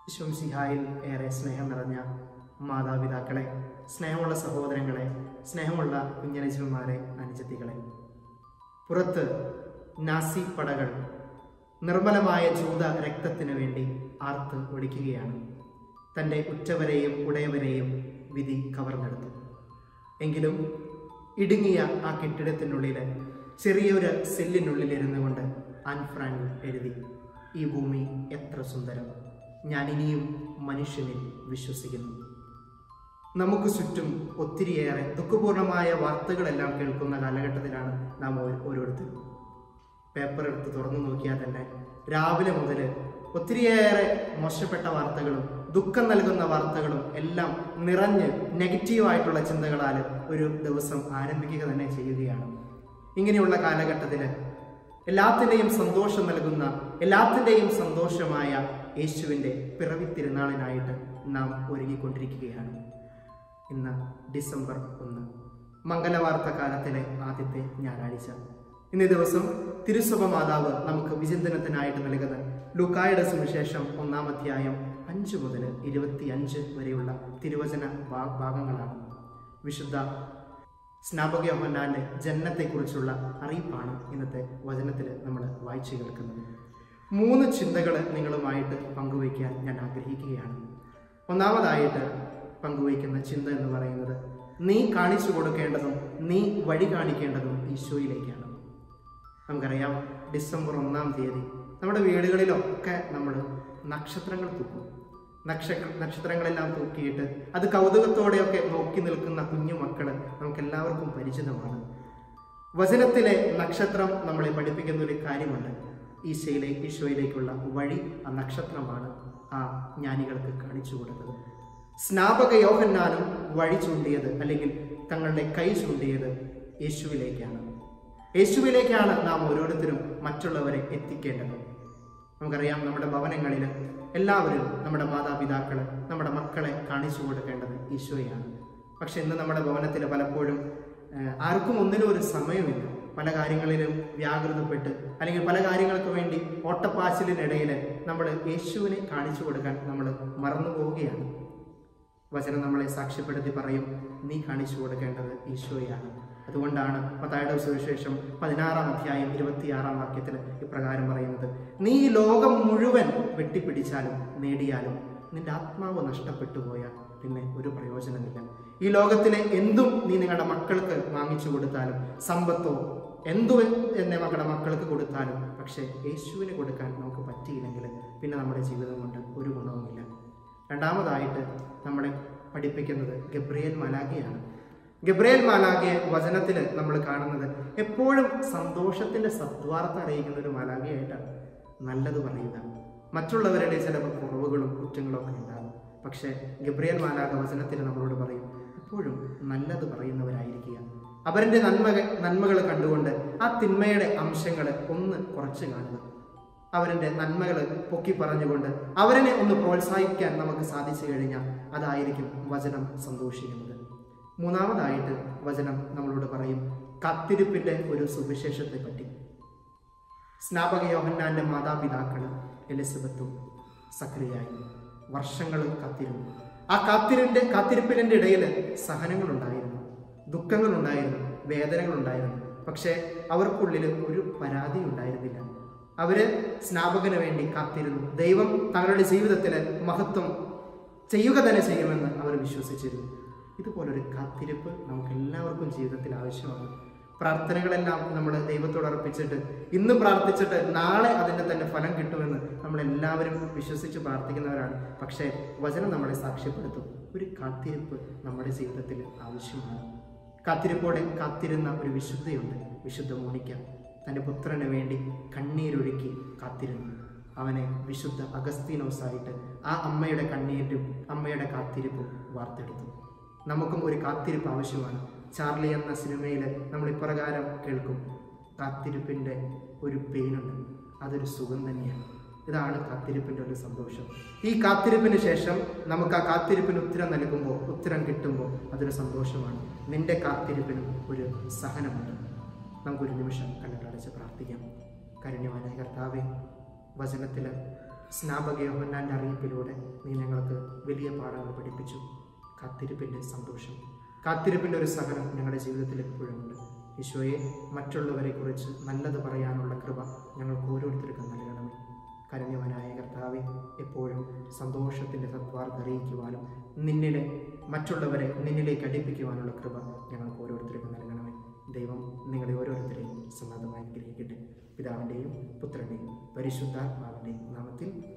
ഈശോമിശിഹായിൽ ഏറെ സ്നേഹം നിറഞ്ഞ മാതാപിതാക്കളെ, സ്നേഹമുള്ള സഹോദരങ്ങളെ, സ്നേഹമുള്ള കുഞ്ഞനജന്മാരെ, അനുജത്തികളെ, പുറത്ത് നാസി പടകൾ നിർമ്മലമായ ജൂത രക്തത്തിനു വേണ്ടി ആർത്ത് ഒടിക്കുകയാണ്. തൻ്റെ ഉറ്റവരെയും ഉടയവരെയും വിധി കവർന്നെടുത്തു. എങ്കിലും ഇടുങ്ങിയ ആ കെട്ടിടത്തിനുള്ളിൽ ചെറിയൊരു സെല്ലിനുള്ളിലിരുന്നു കൊണ്ട് ആൻ ഫ്രാങ്ക് എഴുതി, ഈ ഭൂമി എത്ര സുന്ദരം, ഞാൻ ഇനിയും മനുഷ്യനിൽ വിശ്വസിക്കുന്നു. നമുക്ക് ചുറ്റും ഒത്തിരിയേറെ ദുഃഖപൂർണമായ വാർത്തകളെല്ലാം കേൾക്കുന്ന കാലഘട്ടത്തിലാണ് നാം ഓരോരുത്തരും. പേപ്പർ എടുത്ത് തുറന്നു നോക്കിയാൽ തന്നെ രാവിലെ മുതൽ ഒത്തിരിയേറെ മോശപ്പെട്ട വാർത്തകളും ദുഃഖം നൽകുന്ന വാർത്തകളും എല്ലാം നിറഞ്ഞ് നെഗറ്റീവായിട്ടുള്ള ചിന്തകളാൽ ഒരു ദിവസം ആരംഭിക്കുക തന്നെ ചെയ്യുകയാണ്. ഇങ്ങനെയുള്ള കാലഘട്ടത്തിൽ എല്ലാത്തിൻ്റെയും സന്തോഷം നൽകുന്ന, എല്ലാത്തിൻ്റെയും സന്തോഷമായ യേശുവിൻ്റെ പിറവി തിരുനാളിനായിട്ട് നാം ഒരുങ്ങിക്കൊണ്ടിരിക്കുകയാണ്. ഇന്ന് ഡിസംബർ 1, മംഗലവാർത്ത കാലത്തിലെ ആദ്യത്തെ ഞായറാഴ്ച. ഇന്നേ ദിവസം തിരുസഭ മാതാവ് നമുക്ക് വിചിന്തനത്തിനായിട്ട് നൽകുന്ന ലൂക്കായുടെ സുവിശേഷം 1-ാം അധ്യായം 5 മുതൽ 25 വരെയുള്ള തിരുവചന ഭാഗങ്ങളാണ്. വിശുദ്ധ സ്നാപക യോഹന്നാന്റെ ജനനത്തെക്കുറിച്ചുള്ള അറിയിപ്പാണ് ഇന്നത്തെ വചനത്തിൽ നമ്മൾ വായിച്ചു കേൾക്കുന്നത്. 3 ചിന്തകൾ നിങ്ങളുമായിട്ട് പങ്കുവയ്ക്കാൻ ഞാൻ ആഗ്രഹിക്കുകയാണ്. ഒന്നാമതായിട്ട് പങ്കുവയ്ക്കുന്ന ചിന്ത എന്ന് പറയുന്നത്, നീ കാണിച്ചു കൊടുക്കേണ്ടതും നീ വഴി കാണിക്കേണ്ടതും ഈശോയിലേക്കാണ്. നമുക്കറിയാം, ഡിസംബർ 1-ാം തീയതി നമ്മുടെ വീടുകളിലൊക്കെ നമ്മൾ നക്ഷത്രങ്ങൾ തൂക്കും. നക്ഷത്രങ്ങളെല്ലാം തൂക്കിയിട്ട് അത് കൗതുകത്തോടെയൊക്കെ നോക്കി നിൽക്കുന്ന കുഞ്ഞു മക്കൾ നമുക്കെല്ലാവർക്കും പരിചിതമാണ്. വചനത്തിലെ നക്ഷത്രം നമ്മളെ പഠിപ്പിക്കുന്ന ഒരു കാര്യമുണ്ട്. ഈശോയിലേക്കുള്ള വഴി ആ നക്ഷത്രമാണ് ആ ജ്ഞാനികൾക്ക് കാണിച്ചു കൊടുത്തത്. സ്നാപക യോഹന്നാനും വഴി ചൂണ്ടിയത്, അല്ലെങ്കിൽ തങ്ങളുടെ കൈ ചൂണ്ടിയത് യേശുവിലേക്കാണ് നാം ഓരോരുത്തരും മറ്റുള്ളവരെ എത്തിക്കേണ്ടത്. നമുക്കറിയാം, നമ്മുടെ ഭവനങ്ങളിൽ എല്ലാവരും നമ്മുടെ മാതാപിതാക്കൾ നമ്മുടെ മക്കളെ കാണിച്ചു കൊടുക്കേണ്ടത് ഈശോയാണ്. പക്ഷെ ഇന്ന് നമ്മുടെ ഭവനത്തിൽ പലപ്പോഴും ആർക്കും ഒന്നിനും ഒരു സമയമില്ല. പല കാര്യങ്ങളിലും വ്യാകൃതപ്പെട്ട്, അല്ലെങ്കിൽ പല കാര്യങ്ങൾക്ക് വേണ്ടി ഓട്ടപ്പാച്ചിലിനിടയിൽ നമ്മൾ യേശുവിനെ കാണിച്ചു കൊടുക്കാൻ നമ്മൾ മറന്നു പോവുകയാണ്. വചനം നമ്മളെ സാക്ഷ്യപ്പെടുത്തി പറയും, നീ കാണിച്ചു കൊടുക്കേണ്ടത് ഈശോയാണ്. അതുകൊണ്ടാണ് മത്തായിയുടെ സുവിശേഷം 16-ാം അധ്യായം 26-ാം വാക്യത്തിൽ ഇപ്രകാരം പറയുന്നത്, നീ ഈ ലോകം മുഴുവൻ വെട്ടിപ്പിടിച്ചാലും നേടിയാലും നിന്റെ ആത്മാവ് നഷ്ടപ്പെട്ടു പോയാൽ പിന്നെ ഒരു പ്രയോജനമില്ല. ഈ ലോകത്തിലെ എന്തും നീ നിങ്ങളുടെ മക്കൾക്ക് വാങ്ങിച്ചു കൊടുത്താലും, സമ്പത്തോ എന്തു എന്നെ മക്കളുടെ മക്കൾക്ക് കൊടുത്താലും, പക്ഷേ യേശുവിന് കൊടുക്കാൻ നമുക്ക് പറ്റിയില്ലെങ്കിൽ പിന്നെ നമ്മുടെ ജീവിതം കൊണ്ട് ഒരു ഗുണവുമില്ല. രണ്ടാമതായിട്ട് നമ്മളെ പഠിപ്പിക്കുന്നത് ഗബ്രിയേൽ മാലാഖയാണ്. ഗബ്രിയേൽ മാലാഖയെ വചനത്തിൽ നമ്മൾ കാണുന്നത് എപ്പോഴും സന്തോഷത്തിൻ്റെ സദ്വാർത്ത അറിയിക്കുന്ന ഒരു മാലാഖയായിട്ടാണ്. നല്ലത് പറയുക, മറ്റുള്ളവരുടെ ചിലപ്പോൾ കുറവുകളും കുറ്റങ്ങളും ഒക്കെ ഉണ്ടാകും. പക്ഷേ ഗബ്രിയേൽ മാലാഖ വചനത്തിൽ നമ്മളോട് പറയും, എപ്പോഴും നല്ലത് പറയുന്നവരായിരിക്കുക. അവരുടെ നന്മകൾ കണ്ടുകൊണ്ട് ആ തിന്മയുടെ അംശങ്ങൾ ഒന്ന് കുറച്ച് കാണുക. അവരുടെ നന്മകൾ പൊക്കി പറഞ്ഞുകൊണ്ട് അവരെ ഒന്ന് പ്രോത്സാഹിപ്പിക്കാൻ നമുക്ക് സാധിച്ചു കഴിഞ്ഞാൽ അതായിരിക്കും വചനം സന്തോഷിക്കുന്നത്. മൂന്നാമതായിട്ട് വചനം നമ്മളോട് പറയും കാത്തിരിപ്പിൻ്റെ ഒരു സുവിശേഷത്തെ പറ്റി. സ്നാപക യോഹന്നാന്റെ മാതാപിതാക്കൾ എലിസബത്തും സക്രിയായും വർഷങ്ങൾ കാത്തിരുന്നു. ആ കാത്തിരിപ്പിൻ്റെ ഇടയിൽ സഹനങ്ങളുണ്ടായിരുന്നു, ദുഃഖങ്ങളുണ്ടായിരുന്നു, വേദനകളുണ്ടായിരുന്നു. പക്ഷേ അവർക്കുള്ളിൽ ഒരു പരാതി ഉണ്ടായിരുന്നില്ല. അവര് സ്നാപകന് വേണ്ടി കാത്തിരുന്നു. ദൈവം തങ്ങളുടെ ജീവിതത്തിൽ മഹത്വം ചെയ്യുക തന്നെ ചെയ്യുമെന്ന് അവർ വിശ്വസിച്ചിരുന്നു. ഇതുപോലൊരു കാത്തിരിപ്പ് നമുക്ക് എല്ലാവർക്കും ജീവിതത്തിൽ ആവശ്യമാണ്. പ്രാർത്ഥനകളെല്ലാം നമ്മൾ ദൈവത്തോട് അർപ്പിച്ചിട്ട് ഇന്ന് പ്രാർത്ഥിച്ചിട്ട് നാളെ അതിൻ്റെ തന്നെ ഫലം കിട്ടുമെന്ന് നമ്മളെല്ലാവരും വിശ്വസിച്ച് പ്രാർത്ഥിക്കുന്നവരാണ്. പക്ഷേ വചനം നമ്മളെ സാക്ഷ്യപ്പെടുത്തും, ഒരു കാത്തിരിപ്പ് നമ്മുടെ ജീവിതത്തിൽ ആവശ്യമാണ്. കാത്തിരിപ്പോടെ കാത്തിരുന്ന ഒരു വിശുദ്ധയുണ്ട്, വിശുദ്ധ മോണിക്ക. തൻ്റെ പുത്രന് വേണ്ടി കണ്ണീരൊഴുക്കി കാത്തിരുന്നു. അവനെ വിശുദ്ധ അഗസ്തീനോസായിട്ട് ആ അമ്മയുടെ കണ്ണീരും അമ്മയുടെ കാത്തിരിപ്പും വാർത്തെടുത്തു. നമുക്കും ഒരു കാത്തിരിപ്പ് ആവശ്യമാണ്. ചാർലി എന്ന സിനിമയിൽ നമ്മൾ ഇപ്രകാരം കേൾക്കും, കാത്തിരിപ്പിൻ്റെ ഒരു പെയിനുണ്ട്, അതൊരു സുഖം തന്നെയാണ്. ഇതാണ് കാത്തിരിപ്പിൻ്റെ ഒരു സന്തോഷം. ഈ കാത്തിരിപ്പിന് ശേഷം നമുക്ക് ആ കാത്തിരിപ്പിന് ഉത്തരം കിട്ടുമ്പോൾ അതൊരു സന്തോഷമാണ്. നിന്റെ കാത്തിരിപ്പിനും ഒരു സഹനമുണ്ട്. നമുക്കൊരു നിമിഷം കണ്ണുകളടച്ച് പ്രാർത്ഥിക്കാം. കാരുണ്യവാനായ കർത്താവേ, വചനത്തിൽ സ്നാപക യോഹന്നാൻ്റെ അറിയിപ്പിലൂടെ നീ ഞങ്ങൾക്ക് വലിയ പാഠങ്ങൾ പഠിപ്പിച്ചു. കാത്തിരിപ്പിൻ്റെ സന്തോഷം, കാത്തിരിപ്പിൻ്റെ ഒരു സഹനം ഞങ്ങളുടെ ജീവിതത്തിൽ എപ്പോഴും ഉണ്ട്. ഈശോയെ, മറ്റുള്ളവരെ കുറിച്ച് നല്ലത് പറയാനുള്ള കൃപ ഞങ്ങൾക്ക് ഓരോരുത്തർക്കും നൽകണമേ. കരുണ്യവാനായ കർത്താവെ, എപ്പോഴും സന്തോഷത്തിൻ്റെ സത്വാർത്ത അറിയിക്കുവാനും മറ്റുള്ളവരെ നിന്നിലേക്ക് അടുപ്പിക്കുവാനുള്ള കൃപ ഞങ്ങൾക്ക് ഓരോരുത്തർക്കും നൽകണമേ. ദൈവം നിങ്ങളെ ഓരോരുത്തരെയും സമ്മതമായി അനുഗ്രഹിക്കട്ടെ. പിതാവിൻ്റെയും പുത്രൻ്റെയും പരിശുദ്ധാത്മാവിൻ്റെയും നാമത്തിൽ.